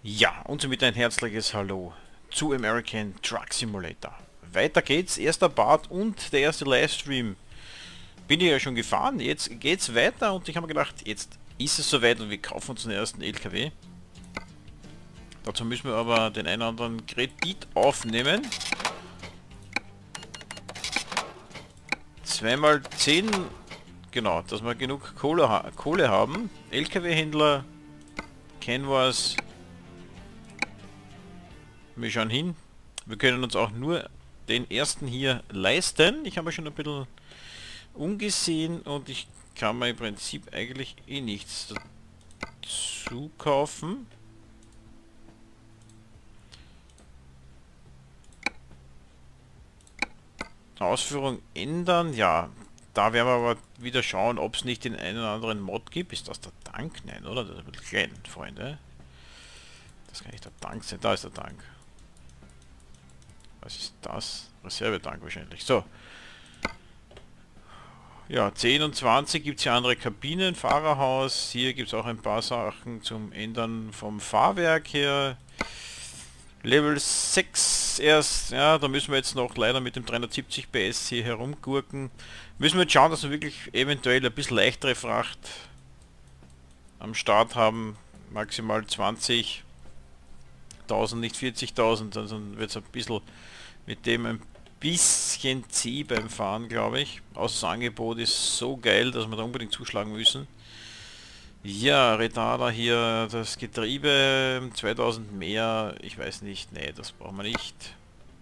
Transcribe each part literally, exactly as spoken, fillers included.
Ja, und somit ein herzliches Hallo zu American Truck Simulator. Weiter geht's, erster Part und der erste Livestream. Bin ich ja schon gefahren, jetzt geht's weiter und ich habe mir gedacht, jetzt ist es soweit und wir kaufen uns den ersten L K W. Dazu müssen wir aber den einen oder anderen Kredit aufnehmen. Zweimal zehn, genau, dass wir genug Kohle, ha Kohle haben. L K W-Händler, Canvas. Wir schauen hin. Wir können uns auch nur den ersten hier leisten. Ich habe schon ein bisschen umgesehen und ich kann mir im Prinzip eigentlich eh nichts dazu kaufen. Ausführung ändern, ja. Da werden wir aber wieder schauen, ob es nicht den einen oder anderen Mod gibt. Ist das der Tank? Nein, oder? Das ist ein bisschen klein, Freunde. Das kann nicht der Tank sein. Da ist der Tank. Was ist das? Reservetank wahrscheinlich. So. Ja, zehn und zwanzig gibt es hier andere Kabinen, Fahrerhaus. Hier gibt es auch ein paar Sachen zum Ändern vom Fahrwerk her. Level sechs erst, ja, da müssen wir jetzt noch leider mit dem dreihundertsiebzig P S hier herumgurken. Müssen wir jetzt schauen, dass wir wirklich eventuell ein bisschen leichtere Fracht am Start haben. Maximal zwanzigtausend, nicht vierzigtausend, also wird es ein bisschen mit dem ein bisschen zäh beim Fahren, glaube ich. Außer das Angebot ist so geil, dass wir da unbedingt zuschlagen müssen. Ja, Retarder hier, das Getriebe, zweitausend mehr, ich weiß nicht, nee, das brauchen wir nicht.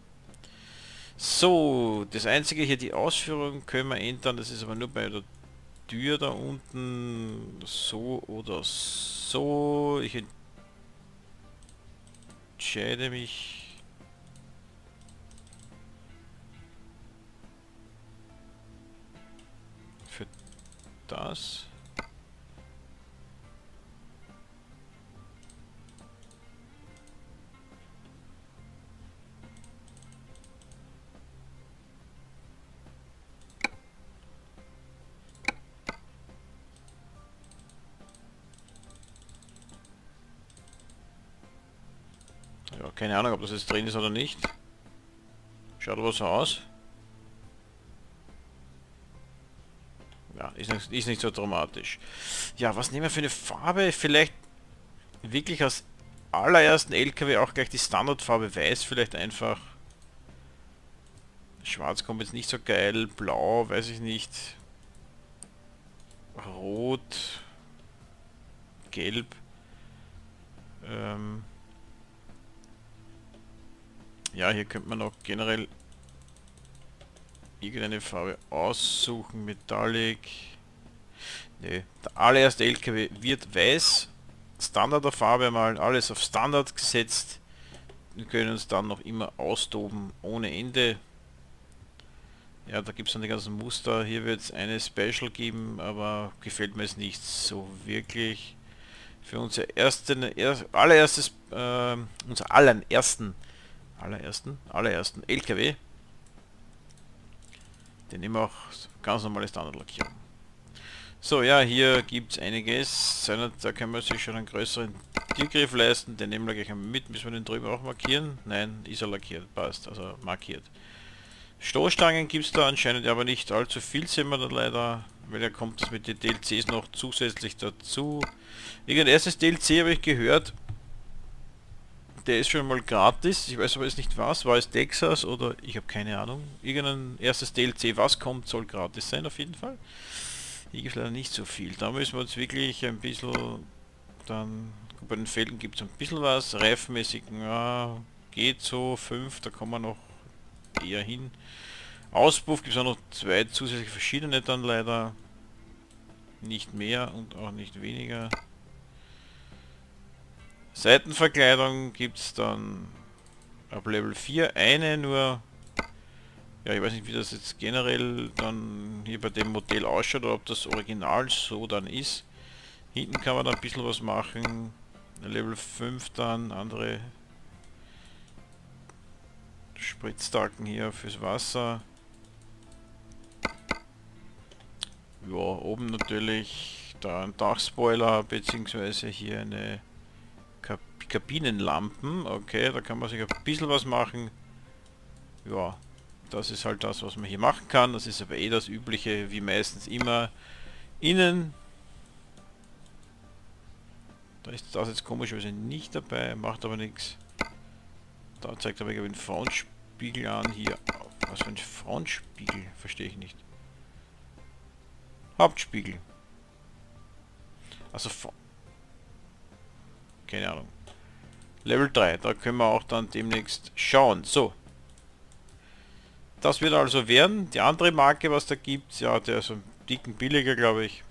So, das einzige hier, die Ausführung können wir ändern, das ist aber nur bei der Tür da unten, so oder so. Ich entscheide mich für das. Ja, keine Ahnung, ob das jetzt drin ist oder nicht. Schaut aber so aus. Ja, ist nicht, ist nicht so dramatisch. Ja, was nehmen wir für eine Farbe? Vielleicht wirklich als allerersten L K W auch gleich die Standardfarbe Weiß, vielleicht einfach. Schwarz kommt jetzt nicht so geil, Blau, weiß ich nicht. Rot, Gelb. Ähm ja, hier könnte man auch generell irgendeine Farbe aussuchen, Metallic. Ne, der allererste L K W wird weiß. Standard der Farbe mal, alles auf Standard gesetzt. Wir können uns dann noch immer austoben ohne Ende. Ja, da gibt es dann die ganzen Muster. Hier wird es eine Special geben, aber gefällt mir es nicht so wirklich. Für unser ersten, er, allererstes, äh, unser allerersten, allerersten, allerersten L K W. Den nehmen wir auch ganz normale Standardlackierung. So, ja, hier gibt es einiges. Da können wir sich schon einen größeren Tiergriff leisten. Den nehmen wir gleich mit. Müssen wir den drüben auch markieren? Nein, ist er lackiert. Passt, also markiert. Stoßstangen gibt es da anscheinend aber nicht allzu viel, sehen wir dann leider, weil da kommt das mit den D L Cs noch zusätzlich dazu. Irgendein erstes D L C habe ich gehört, der ist schon mal gratis, ich weiß aber jetzt nicht was, war es Texas oder ich habe keine Ahnung. Irgendein erstes D L C, was kommt, soll gratis sein auf jeden Fall. Hier gibt es leider nicht so viel, da müssen wir uns wirklich ein bisschen, dann bei den Felgen gibt es ein bisschen was, reifenmäßig, ja, geht so, fünf, da kommen wir noch eher hin. Auspuff gibt es auch noch zwei zusätzliche verschiedene dann leider. Nicht mehr und auch nicht weniger. Seitenverkleidung gibt es dann ab Level vier eine nur. Ja, ich weiß nicht, wie das jetzt generell dann hier bei dem Modell ausschaut oder ob das Original so dann ist. Hinten kann man da ein bisschen was machen. Level fünf dann andere Spritztaken hier fürs Wasser. Ja, oben natürlich da ein Dachspoiler beziehungsweise hier eine Kap Kabinenlampen. Okay, da kann man sich ein bisschen was machen. Ja, das ist halt das, was man hier machen kann. Das ist aber eh das Übliche, wie meistens immer. Innen. Da ist das jetzt komischerweise nicht dabei, macht aber nichts. Da zeigt aber den Frontspiegel an. Hier. Was für ein Frontspiegel? Verstehe ich nicht. Hauptspiegel. Also keine Ahnung. Level drei, da können wir auch dann demnächst schauen. So. Das wird also werden. Die andere Marke, was da gibt, ja, der ist ein dicken billiger, glaube ich.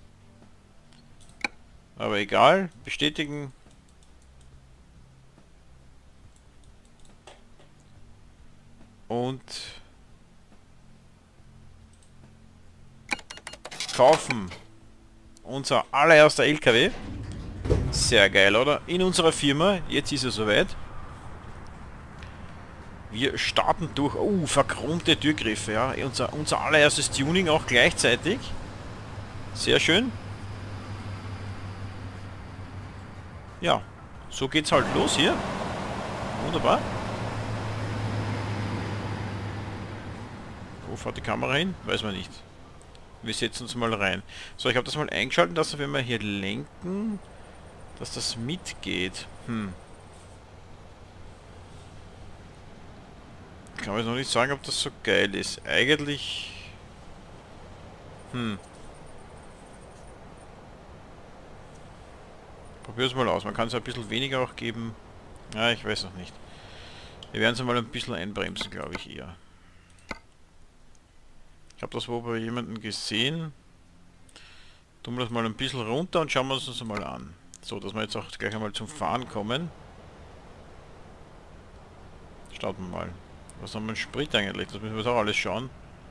Aber egal. Bestätigen. Und kaufen. Unser allererster L K W. Sehr geil, oder? In unserer Firma. Jetzt ist es soweit. Wir starten durch... Oh, verchromte Türgriffe, ja. Unser, unser allererstes Tuning auch gleichzeitig. Sehr schön. Ja, so geht's halt los hier. Wunderbar. Wo fährt die Kamera hin? Weiß man nicht. Wir setzen uns mal rein. So, ich habe das mal eingeschaltet, dass wenn wir hier lenken, dass das mitgeht. Hm. Kann man jetzt noch nicht sagen, ob das so geil ist. Eigentlich... Hm. Probier es mal aus. Man kann es ein bisschen weniger auch geben. Ja, ich weiß noch nicht. Wir werden es mal ein bisschen einbremsen, glaube ich eher. Ich habe das wo bei jemandem gesehen. Tun wir das mal ein bisschen runter und schauen wir uns das mal an. So, dass wir jetzt auch gleich einmal zum Fahren kommen. Starten wir mal. Was haben wir in Sprit eigentlich? Das müssen wir jetzt auch alles schauen.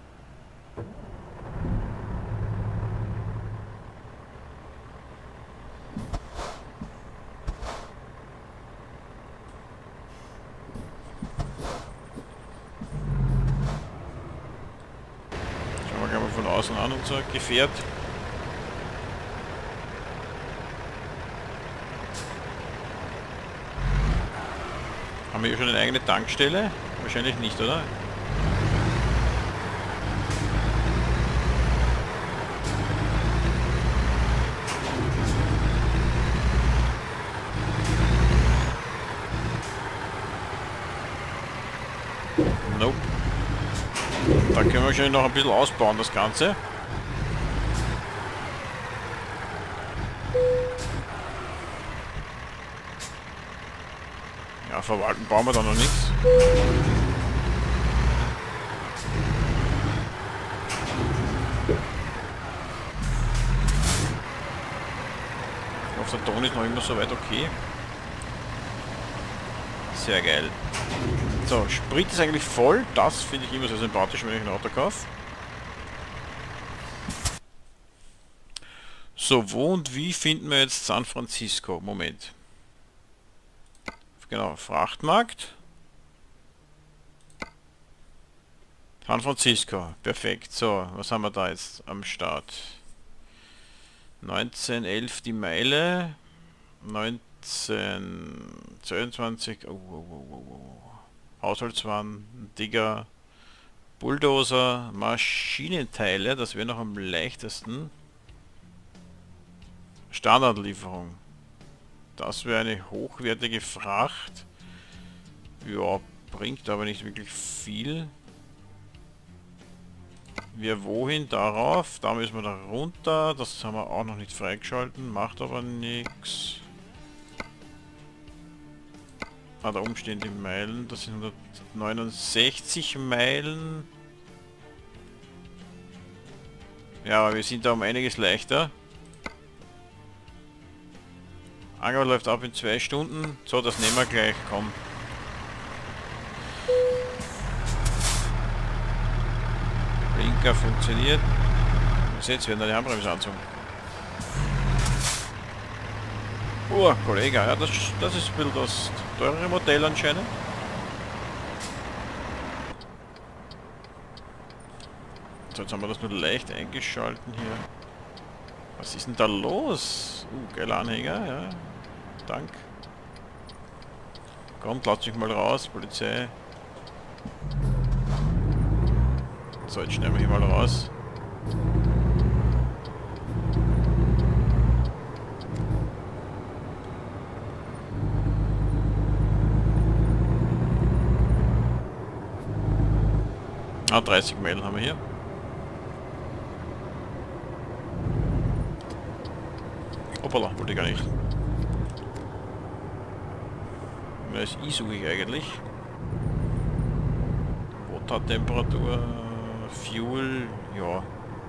Schauen wir gleich mal von außen an, unser Gefährt. Haben wir hier schon eine eigene Tankstelle? Wahrscheinlich nicht, oder? Nope. Da können wir wahrscheinlich noch ein bisschen ausbauen, das Ganze. Ja, verwalten brauchen wir da noch nichts. Ich hoffe, der Ton ist noch immer so weit okay. Sehr geil. So, Sprit ist eigentlich voll. Das finde ich immer sehr sympathisch, wenn ich ein Auto kaufe. So, wo und wie finden wir jetzt San Francisco? Moment. Genau, Frachtmarkt. San Francisco, perfekt. So, was haben wir da jetzt am Start? neunzehn elf die Meile. neunzehn zweiundzwanzig. Oh, oh, oh, oh, oh. Haushaltswaren, Digger, Bulldozer, Maschinenteile. Das wäre noch am leichtesten. Standardlieferung. Das wäre eine hochwertige Fracht. Ja, bringt aber nicht wirklich viel. Wir wohin? Darauf. Da müssen wir da runter. Das haben wir auch noch nicht freigeschalten. Macht aber nichts. Ah, da oben stehen die Meilen. Das sind hundertneunundsechzig Meilen. Ja, aber wir sind da um einiges leichter. Angebot läuft ab in zwei Stunden. So, das nehmen wir gleich. Komm. Blinker funktioniert. Was jetzt werden da die Handbremse anzogen. Oh, Kollege, ja, das, das ist ein bisschen das teurere Modell anscheinend. So, jetzt haben wir das nur leicht eingeschalten hier. Was ist denn da los? Uh, geiler Anhänger, ja. Dank. Komm, lass mich mal raus, Polizei. So, jetzt schneiden wir hier mal raus. Ah, dreißig Meilen haben wir hier. Hoppala, wollte ich gar nicht. Das I suche ich eigentlich. Watertemperatur, Fuel, ja.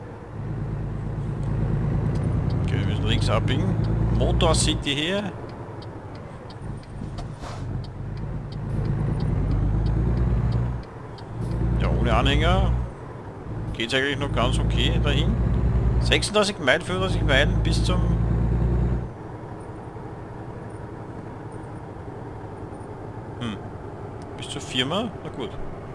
Okay, wir müssen links abbiegen. Motor City hier. Ja, ohne Anhänger geht es eigentlich noch ganz okay dahin. sechsunddreißig Meilen, fünfunddreißig Meilen bis zum... Hm. Bis zur Firma? Na gut.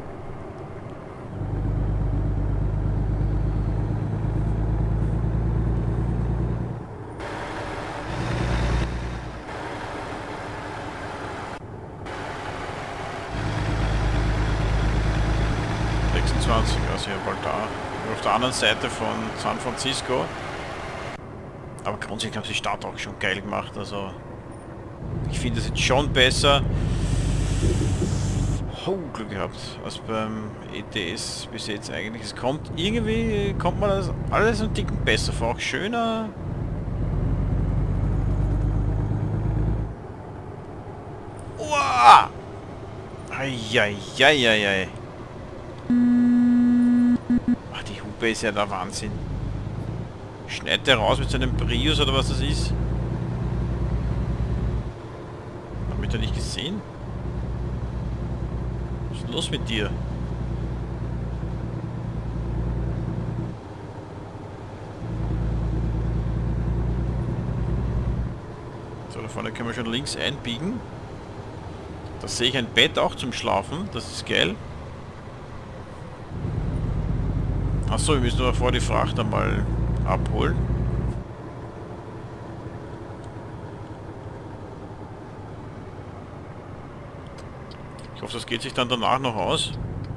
sechsundzwanzig, also ja bald da. Auf der anderen Seite von San Francisco. Aber grundsätzlich haben sie die Stadt auch schon geil gemacht, also ich finde es jetzt schon besser. Oh, Glück gehabt, als beim E T S bis jetzt eigentlich. Es kommt irgendwie, kommt man das alles ein Ticken besser vor, auch schöner. Uah! Eieieiei. Ach, die Hupe ist ja der Wahnsinn. Schneidet der raus mit seinem Prius oder was das ist? Hab ich da nicht gesehen? Was ist los mit dir? So, da vorne können wir schon links einbiegen. Da sehe ich ein Bett auch zum Schlafen, das ist geil. Achso, wir müssen aber vor die Fracht einmal abholen. Ich hoffe, das geht sich dann danach noch aus.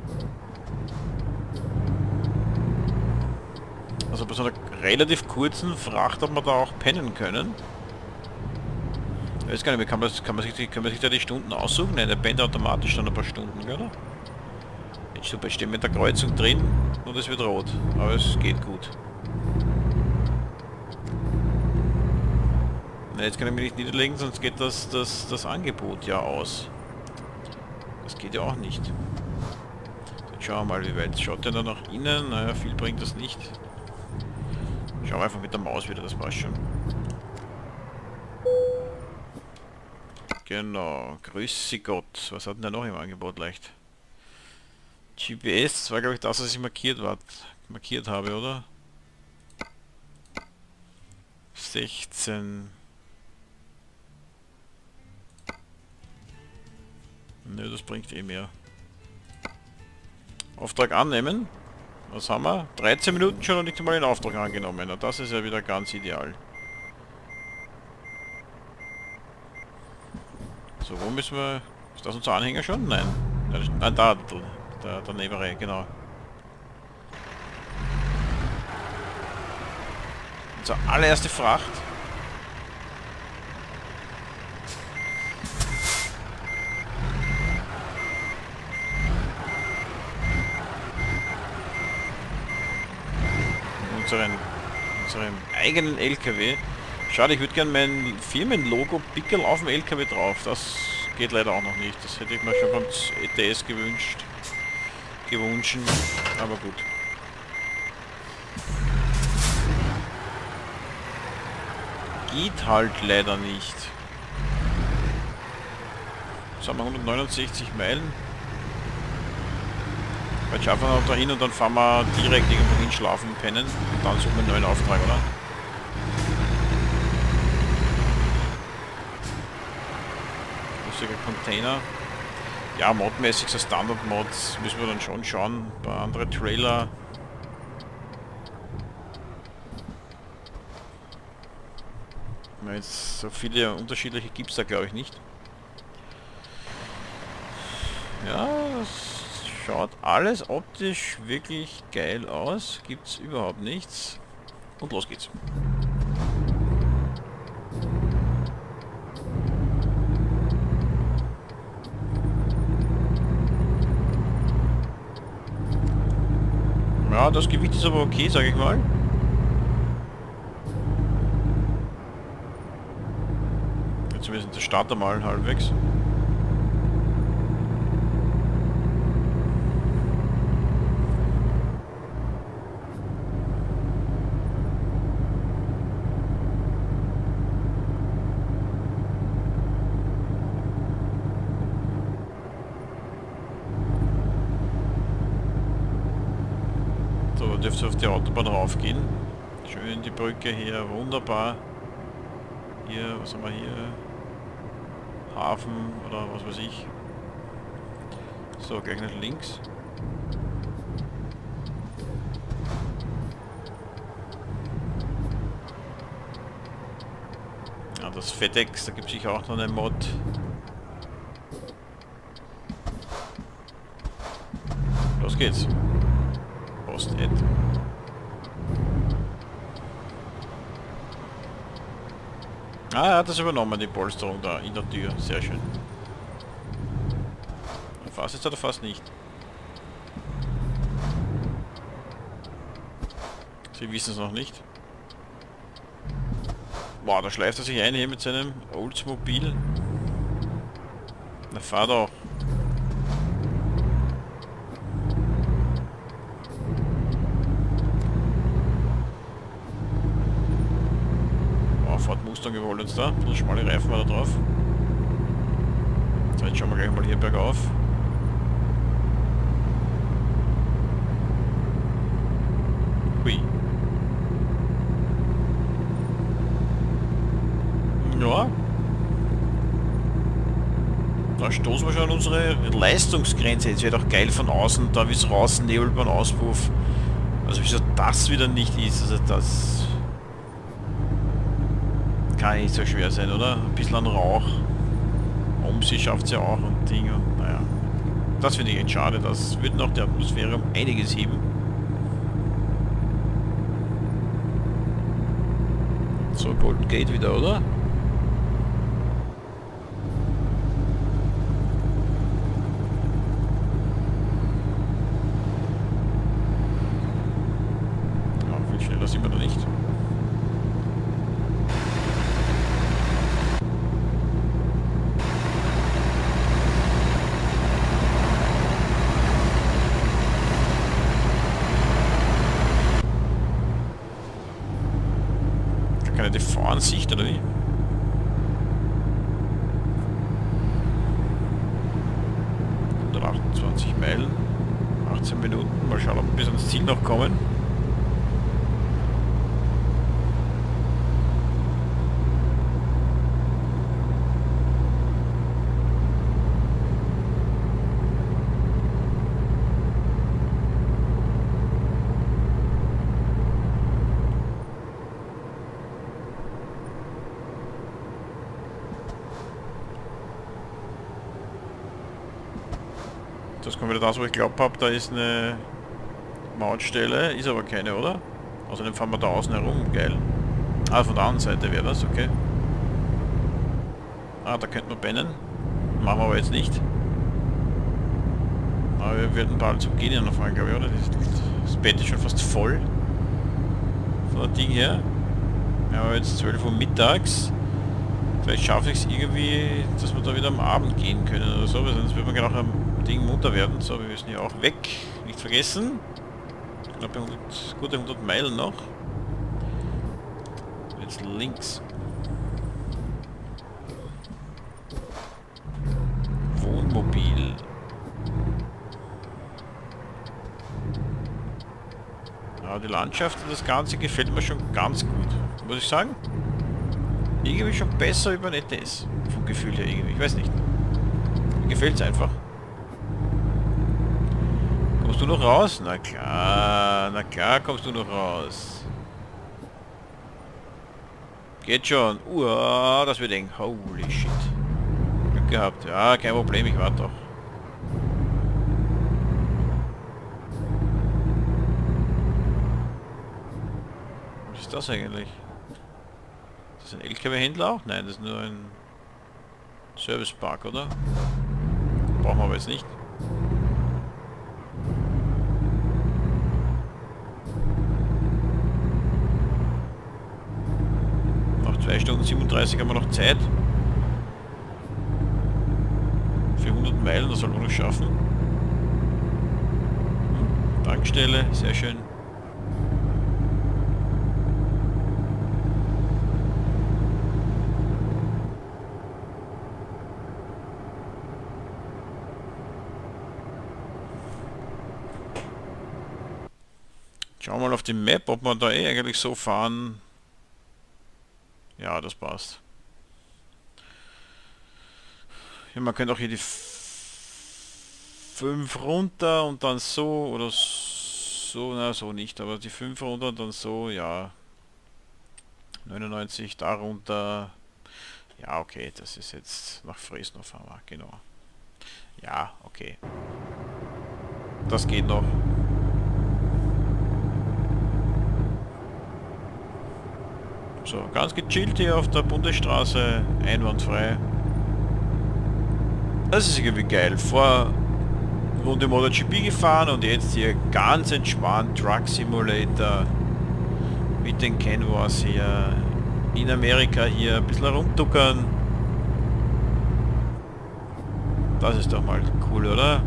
Also bei so einer relativ kurzen Fracht hat man da auch pennen können. Ich weiß gar nicht, kann man, kann man, sich, kann man sich da die Stunden aussuchen? Nein, der pennt automatisch dann ein paar Stunden, oder? Jetzt super, ich stehe mit der Kreuzung drin und es wird rot. Aber es geht gut. Na, jetzt kann ich mich nicht niederlegen, sonst geht das, das, das Angebot ja aus. Das geht ja auch nicht. Jetzt schauen wir mal, wie weit schaut der da nach innen. Naja, viel bringt das nicht. Schauen wir einfach mit der Maus wieder, das passt schon. Genau, grüß Sie Gott. Was hat denn da noch im Angebot leicht? G P S, das war glaube ich das, was ich markiert, war, markiert habe, oder? sechzehn. Nö, das bringt eh mehr. Auftrag annehmen. Was haben wir? dreizehn Minuten schon und nicht einmal den Auftrag angenommen. Und das ist ja wieder ganz ideal. So, wo müssen wir... Ist das unser Anhänger schon? Nein. Nein, da, der, der Nebere, genau. Unsere allererste Fracht. Unseren, unserem eigenen L K W. Schade, ich würde gerne mein Firmenlogo Pickel auf dem L K W drauf. Das geht leider auch noch nicht. Das hätte ich mir schon beim E T S gewünscht. Gewünscht. Aber gut. Geht halt leider nicht. Jetzt haben wir hundertneunundsechzig Meilen. Jetzt schaffen wir noch dahin und dann fahren wir direkt irgendwo hin, schlafen, pennen und dann suchen wir einen neuen Auftrag, oder? Lustiger Container. Ja, modmäßig so Standard-Mods müssen wir dann schon schauen. Ein paar andere Trailer. Jetzt so viele unterschiedliche gibt es da glaube ich nicht. Ja, das schaut alles optisch wirklich geil aus. Gibt's überhaupt nichts. Und los geht's. Ja, das Gewicht ist aber okay, sage ich mal. Jetzt zumindest der Starter mal halbwegs. So, dürfte auf die Autobahn raufgehen. Schön die Brücke hier, wunderbar. Hier, was haben wir hier? Hafen oder was weiß ich. So, gleich nach links. Ja, das FedEx, da gibt es sicher auch noch eine Mod. Los geht's. Post-Ed. Ah, er hat das übernommen, die Polsterung da in der Tür. Sehr schön. Fast jetzt oder fast nicht. Sie wissen es noch nicht. Boah, da schleift er sich ein hier mit seinem Oldsmobil. Na, fahr doch. Ford Mustang überholt uns da. So schmale Reifen war da drauf. So, jetzt schauen wir gleich mal hier bergauf. Hui. Ja. Da stoßen wir schon an unsere Leistungsgrenze. Jetzt wird auch geil von außen, da wie es raus nebelt beim Auspuff. Also wieso das wieder nicht ist, also das... Kann nicht so schwer sein, oder? Ein bisschen an Rauch. Um sie schafft es ja auch und Dinge. Und naja. Das finde ich echt schade. Das würde noch die Atmosphäre um einiges heben. So, Golden Gate wieder, oder? Ja, viel schneller sind wir da nicht. Die Fahransicht oder wie? hundertachtundzwanzig Meilen, achtzehn Minuten, mal schauen, ob wir bis ans Ziel noch kommen. Das kommt wieder das, wo ich glaubt habe, da ist eine Mautstelle, ist aber keine, oder? Außerdem fahren wir da außen herum, geil. Ah, von der anderen Seite wäre das, okay. Ah, da könnten wir pennen. Machen wir aber jetzt nicht. Aber wir werden bald zum Gehen noch fahren, glaube ich, oder? Das Bett ist schon fast voll. Von der Ding her. Wir haben jetzt zwölf Uhr mittags. Vielleicht schaffe ich es irgendwie, dass wir da wieder am Abend gehen können oder so, weil sonst wird man genau am Ding munter werden. So, wir müssen hier auch weg. Nicht vergessen. Knapp hundert, gute hundert Meilen noch. Jetzt links. Wohnmobil. Ja, die Landschaft und das Ganze gefällt mir schon ganz gut, muss ich sagen. Irgendwie schon besser über ein E T S. Vom Gefühl her irgendwie. Ich weiß nicht. Mir gefällt es einfach. Kommst du noch raus? Na klar, na klar kommst du noch raus. Geht schon. Uah, das wird eng. Holy shit. Glück gehabt. Ja, kein Problem, ich warte doch. ist das eigentlich? Ist das ein L K W-Händler auch? Nein, das ist nur ein Servicepark, oder? Brauchen wir aber jetzt nicht. Nach zwei Stunden siebenunddreißig haben wir noch Zeit. Für hundert Meilen, das sollten wir noch schaffen. Hm, Tankstelle, sehr schön. Schauen wir mal auf die Map, ob wir da eh eigentlich so fahren. Ja, das passt. Ja, man könnte auch hier die fünf runter und dann so oder so, na so nicht, aber die fünf runter und dann so, ja. neunundneunzig da runter. Ja, okay, das ist jetzt nach Fresno fahren wir, genau. Ja, okay. Das geht noch. So, ganz gechillt hier auf der Bundesstraße, einwandfrei. Das ist irgendwie geil. Vor Runde MotoGP gefahren und jetzt hier ganz entspannt Truck Simulator mit den Canvas hier in Amerika hier ein bisschen herumtuckern. Das ist doch mal cool, oder?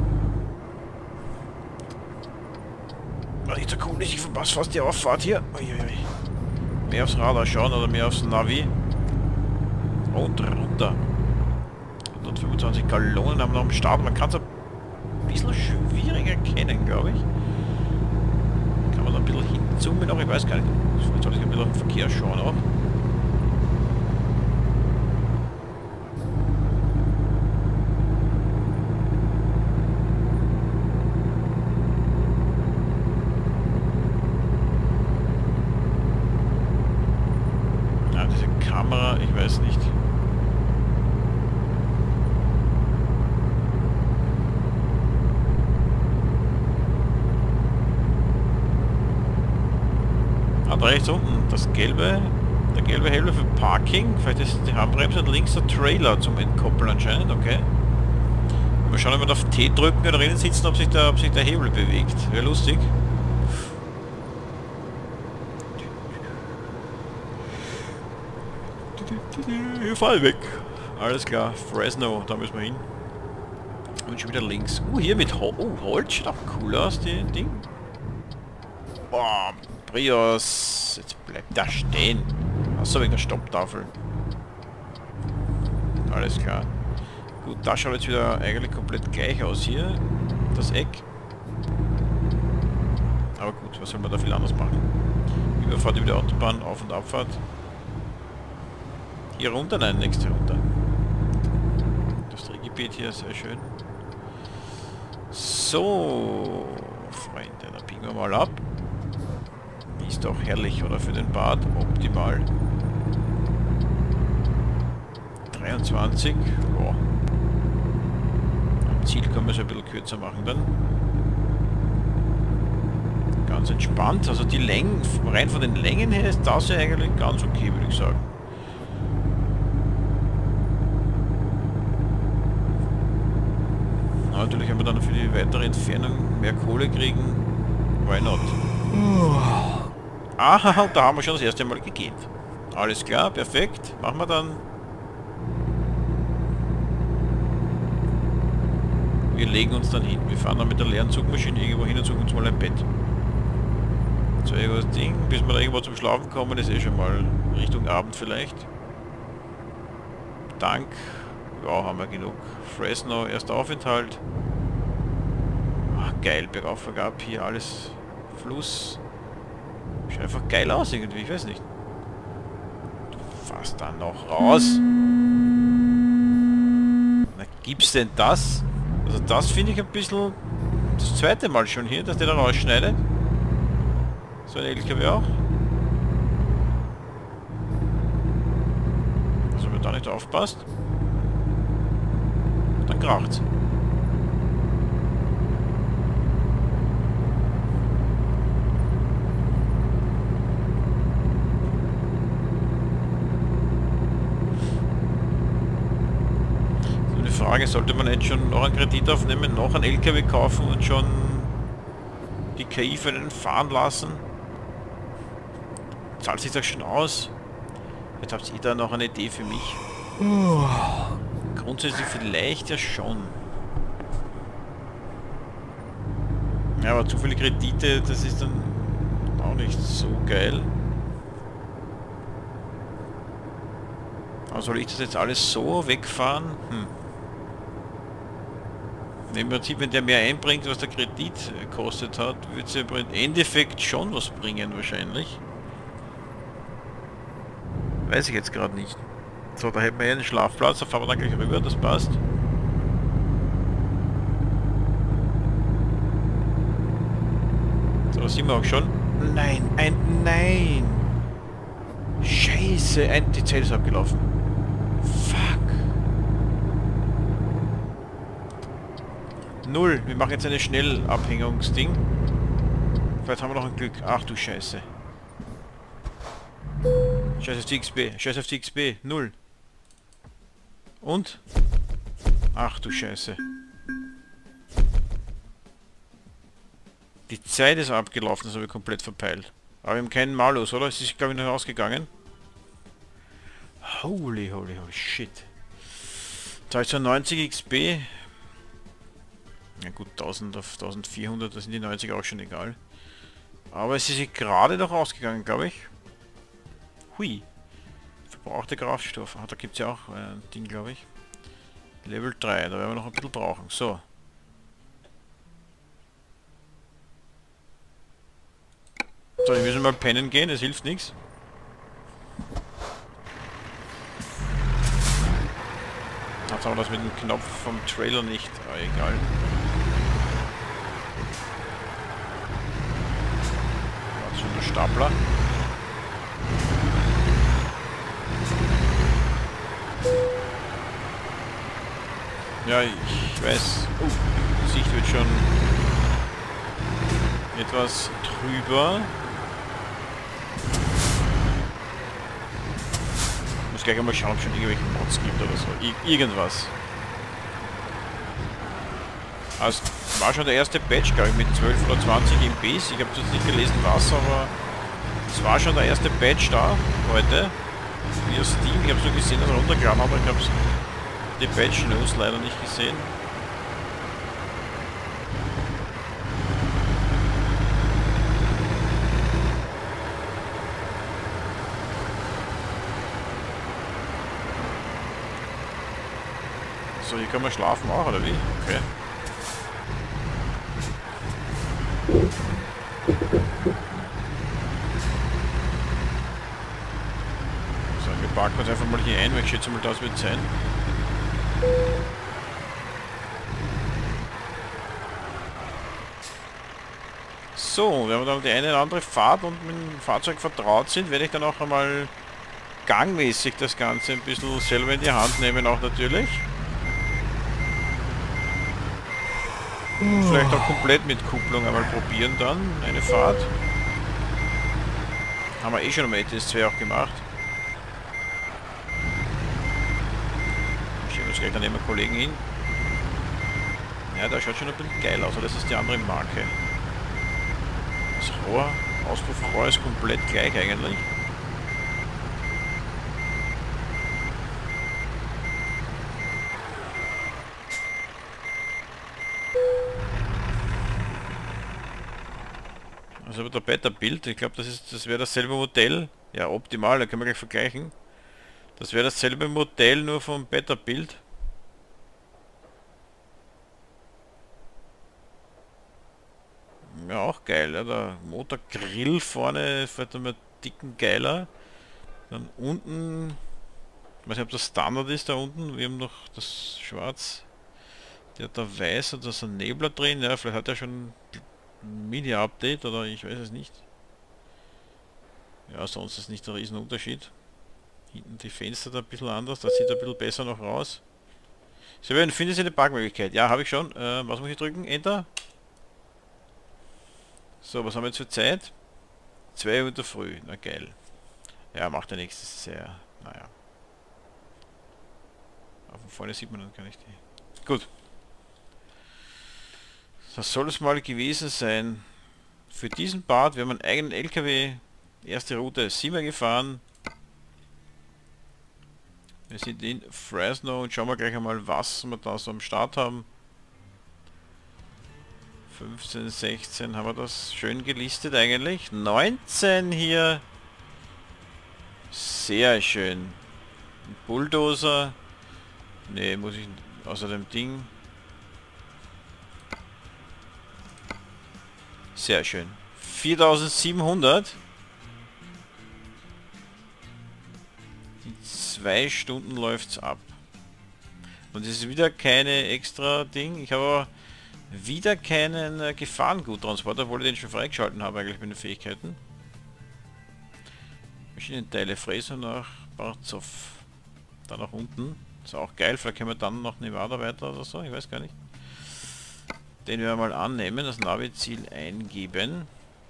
Was nicht so cool ist, ich verpasse fast die Auffahrt hier. Uiuiui. Mehr aufs Radar schauen oder mehr aufs Navi. Und runter. hundertfünfundzwanzig Gallonen haben wir noch am Start. Man kann es ein bisschen schwierig erkennen, glaube ich. Kann man da ein bisschen hinzoomen noch? Ich weiß gar nicht. Jetzt soll ich ein bisschen auf den Verkehr schauen auch. Kamera, ich weiß nicht. Ah, da rechts unten, das gelbe, der gelbe Hebel für Parking. Vielleicht ist die Handbremse und links der Trailer zum Entkoppeln anscheinend, okay. Mal schauen, ob wir auf T drücken oder drinnen sitzen, ob sich der, ob sich der Hebel bewegt. Wäre lustig. Fall weg. Alles klar, Fresno, da müssen wir hin. Und schon wieder links. Uh, hier mit Ho oh, Holz sieht auch cool aus, die Ding. Boah, Prius. Jetzt bleibt da stehen. Achso, wegen der Stopptafel. Alles klar. Gut, das schaut jetzt wieder eigentlich komplett gleich aus hier. Das Eck. Aber gut, was soll man da viel anders machen? Überfahrt über die Autobahn, Auf- und Abfahrt. Hier runter? Nein, nächste runter. Das Drehgebiet hier, sehr schön. So, Freunde, da biegen wir mal ab. Ist doch herrlich, oder? Für den Bad, optimal. dreiundzwanzig, boah. Am Ziel können wir es ein bisschen kürzer machen dann. Ganz entspannt, also die Längen, rein von den Längen her ist das ja eigentlich ganz okay, würde ich sagen. Natürlich haben wir dann für die weitere Entfernung mehr Kohle kriegen. Why not? Aha, da haben wir schon das erste Mal gegeben. Alles klar, perfekt. Machen wir dann. Wir legen uns dann hin. Wir fahren dann mit der leeren Zugmaschine irgendwo hin und suchen uns mal ein Bett. So irgendwas Ding, bis wir da irgendwo zum Schlafen kommen, ist eh schon mal Richtung Abend vielleicht. Dank. Ja, haben wir genug. Fresno, erster Aufenthalt. Ach, geil, Bergaufvergab, hier alles Fluss. Schaut einfach geil aus irgendwie, ich weiß nicht. Du fährst da noch raus. Na, gibt's denn das? Also das finde ich ein bisschen das zweite Mal schon hier, dass der da rausschneidet. So ein L K W auch. Also wenn man da nicht aufpasst, dann kracht's. Frage, sollte man jetzt schon noch einen Kredit aufnehmen, noch einen L K W kaufen und schon die K I für den fahren lassen? Zahlt sich das schon aus? Jetzt habt ihr da noch eine Idee für mich? Oh. Grundsätzlich vielleicht ja schon. Ja, aber zu viele Kredite, das ist dann auch nicht so geil. Aber soll ich das jetzt alles so wegfahren? Hm. Im Prinzip, wenn der mehr einbringt, was der Kredit kostet hat, wird es im Endeffekt schon was bringen wahrscheinlich. Weiß ich jetzt gerade nicht. So, da hätten wir hier einen Schlafplatz, da fahren wir dann gleich rüber, das passt. So, da sind wir auch schon. Nein, ein Nein! Scheiße, ein, die Zeit ist abgelaufen. Fuck. Null. Wir machen jetzt eine Schnellabhängungsding. Vielleicht haben wir noch ein Glück. Ach du Scheiße. Scheiß auf die X P. Scheiß auf die X P. Null. Und? Ach du Scheiße. Die Zeit ist abgelaufen, das habe ich komplett verpeilt. Aber wir haben keinen Malus, oder? Es ist, glaube ich, noch ausgegangen. Holy, holy, holy shit. neunzig X P. Ja gut, tausend auf eintausendvierhundert, da sind die neunzig auch schon egal. Aber es ist gerade noch ausgegangen, glaube ich. Hui. Verbrauchte Kraftstoff. Ah, da gibt es ja auch ein Ding, glaube ich. Level drei, da werden wir noch ein bisschen brauchen. So. So, wir müssen mal pennen gehen, es hilft nichts. Jetzt haben wir das mit dem Knopf vom Trailer nicht. Ah, egal. Das ist schon der Stapler. Ja, ich weiß. Oh, die Sicht wird schon etwas trüber. Ich muss gleich einmal schauen, ob es schon irgendwelche Mods gibt oder so. Ir irgendwas. Also, war schon der erste Patch, glaube ich, mit zwölf oder zwanzig M Bs. Ich habe jetzt nicht gelesen, was, aber es war schon der erste Patch da heute. Via Steam. Ich habe es nur gesehen, dass er runtergeladen hat, aber ich habe die Patch News leider nicht gesehen. So, hier können wir schlafen auch, oder wie? Okay. So, wir parken uns einfach mal hier ein, weil ich schätze mal, das wird sein. So, wenn wir dann die eine oder andere Fahrt und mit dem Fahrzeug vertraut sind, werde ich dann auch einmal gangmäßig das Ganze ein bisschen selber in die Hand nehmen, auch natürlich. Vielleicht auch komplett mit Kupplung einmal probieren dann, eine Fahrt. Haben wir eh schon am E T S zwei auch gemacht. Ich schiebe uns gleich daneben einen Kollegen hin. Ja, der schaut schon ein bisschen geil aus, aber das ist die andere Marke. Das Rohr, Auspuffrohr ist komplett gleich eigentlich. Also der Beta-Bild, ich glaube, das ist, das wäre dasselbe Modell. Ja, optimal, da können wir gleich vergleichen. Das wäre dasselbe Modell, nur vom Beta-Bild. Ja, auch geil. Ja, der Motorgrill vorne fährt einmal dicken geiler. Dann unten, ich weiß nicht, ob das Standard ist da unten. Wir haben noch das Schwarz. Der hat da weiß und da ist ein Nebler drin. Ja, vielleicht hat er schon Mini-Update oder ich weiß es nicht. Ja, sonst ist nicht der Riesenunterschied. Hinten die Fenster da ein bisschen anders, das sieht ein bisschen besser noch raus. So, wir finden Sie eine Parkmöglichkeit. Ja, habe ich schon. Äh, was muss ich drücken? Enter. So, was haben wir jetzt für Zeit? zwei Uhr in der Früh. Na geil. Ja, macht ja nichts. Das ist sehr, naja. Von vorne sieht man dann gar nicht die. Gut. Das soll es mal gewesen sein. Für diesen Part, wir haben einen eigenen L K W. Erste Route sind wir gefahren. Wir sind in Fresno und schauen wir gleich einmal, was wir da so am Start haben. fünfzehn, sechzehn haben wir das schön gelistet eigentlich. neunzehn hier. Sehr schön. Ein Bulldozer. Ne, muss ich außer dem Ding. Sehr schön. viertausendsiebenhundert. Die zwei Stunden läuft's ab. Und es ist wieder keine extra Ding. Ich habe aber wieder keinen äh, Gefahrengutttransporter, obwohl ich den schon freigeschalten habe eigentlich mit den Fähigkeiten. Maschinenteile, Fräser nach Barzow. Da nach unten. Ist auch geil, vielleicht können wir dann nach Nevada weiter oder so, ich weiß gar nicht. Den werden wir mal annehmen, das Navi-Ziel eingeben.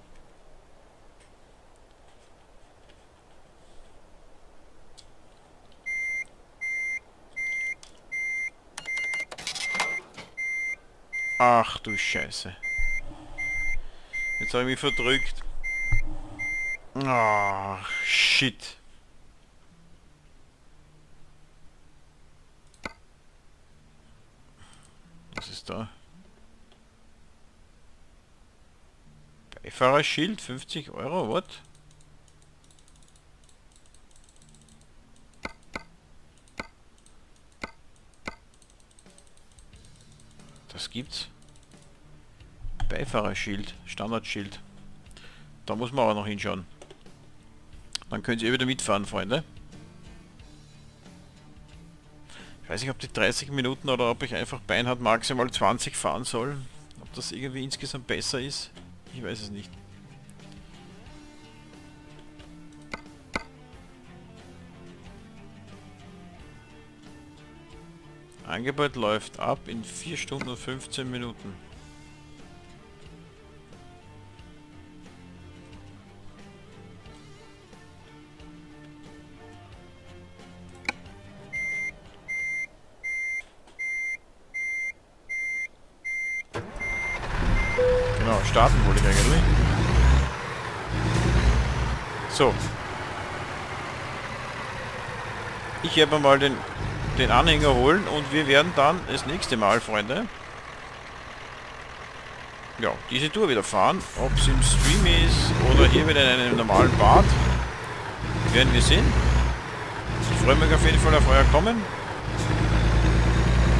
Ach du Scheiße. Jetzt habe ich mich verdrückt. Ach, shit. Was ist da? Beifahrerschild, fünfzig Euro, what? Das gibt's. Beifahrerschild, Standardschild. Da muss man aber noch hinschauen. Dann könnt ihr wieder mitfahren, Freunde. Ich weiß nicht, ob die dreißig Minuten oder ob ich einfach beinhart maximal zwanzig fahren soll. Ob das irgendwie insgesamt besser ist. Ich weiß es nicht. Angebot läuft ab in vier Stunden und fünfzehn Minuten. Genau, starten wollte ich eigentlich. So. Ich werde mal den, den Anhänger holen und wir werden dann das nächste Mal, Freunde, ja, diese Tour wieder fahren. Ob es im Stream ist oder hier wieder in einem normalen Bad, werden wir sehen. Ich freue mich auf jeden Fall auf euer Kommen.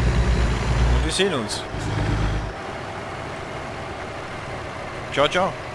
Und wir sehen uns. Ciao, ciao.